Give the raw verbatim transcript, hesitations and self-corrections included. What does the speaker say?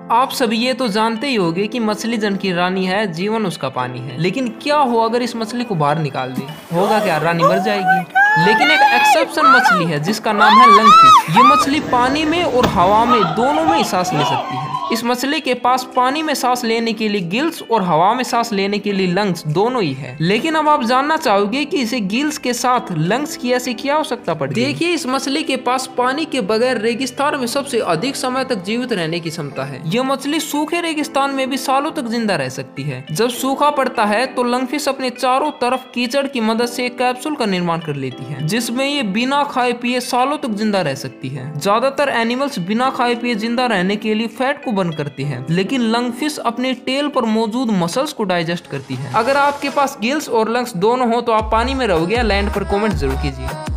आप सभी ये तो जानते ही होंगे कि मछली जन की रानी है, जीवन उसका पानी है। लेकिन क्या हो अगर इस मछली को बाहर निकाल दे, होगा क्या? रानी मर जाएगी। लेकिन एक एक्सेप्शन मछली है जिसका नाम है लंगफिश। ये मछली पानी में और हवा में दोनों में सांस ले सकती है। इस मछली के पास पानी में सांस लेने के लिए गिल्स और हवा में सांस लेने के लिए लंग्स दोनों ही है। लेकिन अब आप जानना चाहोगे कि इसे गिल्स के साथ लंग्स की ऐसी क्या आवश्यकता पड़ी? देखिए, इस मछली के पास पानी के बगैर रेगिस्तान में सबसे अधिक समय तक जीवित रहने की क्षमता है। यह मछली सूखे रेगिस्तान में भी सालों तक जिंदा रह सकती है। जब सूखा पड़ता है तो लंगफिश अपने चारों तरफ कीचड़ की मदद से एक कैप्सूल का निर्माण कर लेती है, जिसमें ये बिना खाए पिए सालों तक जिंदा रह सकती है। ज्यादातर एनिमल्स बिना खाए पिए जिंदा रहने के लिए फैट को बर्न करती है, लेकिन लंगफिश अपने टेल पर मौजूद मसल्स को डाइजेस्ट करती है। अगर आपके पास गिल्स और लंग्स दोनों हो तो आप पानी में रहोगे या लैंड पर? कमेंट जरूर कीजिए।